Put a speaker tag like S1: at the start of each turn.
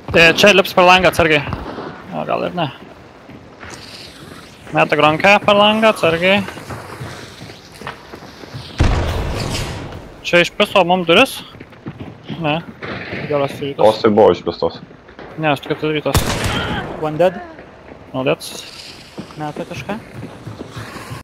S1: Čia lips per langą atsargiai. O, gal ir ne. Meta gronkę per langą atsargiai. Čia išpiso mum duris? Ne. Geras rytas.
S2: Tosai buvo išpistos.
S1: Ne, aš tik atidarytas.
S3: One dead.
S1: Naudėts.
S3: Meta kažką.